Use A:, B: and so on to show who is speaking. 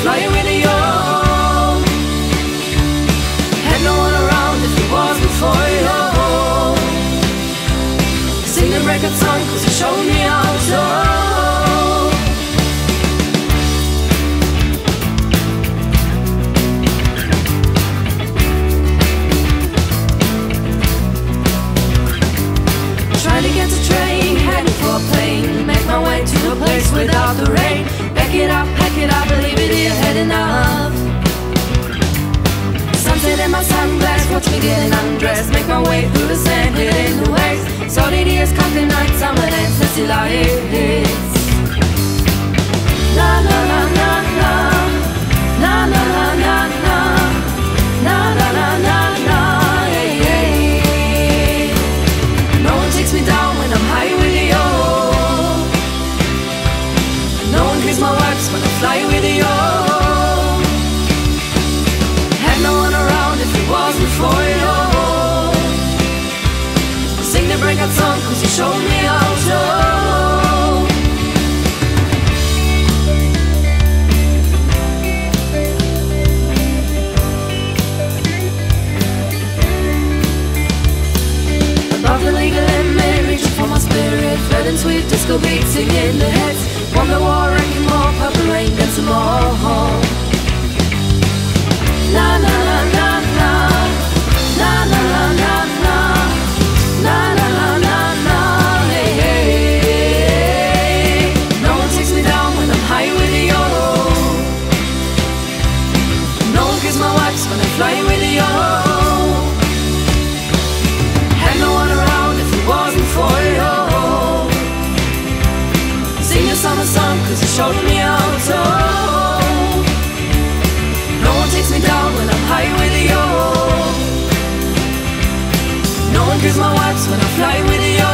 A: flying with you. Had no one around if it wasn't for you. Sing the record song cause you showed me how to. Trying to get the train, heading for a plane. Make my way to a place without the rain. Back it up, pack it up, leave it here, heading up. Sunset in my sunglass, watch me getting undressed. Make my way through the sand, hitting the waves. Solid ears, country nights, summer dance, misty lights. La la la la la, la la la la la, la la la la la, yeah, yeah. No one takes me down when I'm high with you. No one hears my words when I fly with you. Had no one around if it wasn't for you. Sing the breakout song cause you showed me how to. Above the legal limit, reaching for my spirit. Red and sweet disco beats singing the hits. Won the war, wrecking more, purple rain, and some more. La la la la la, la la la la la, la la la la la, hey, hey. No one takes me down when I'm high with you. No one gives my vibes when I'm flying with you. Had no one around if it wasn't for you. Sing your summer song cause you showed me how to. No one takes me down when I'm high with you. No one gives my vibes when I fly with you.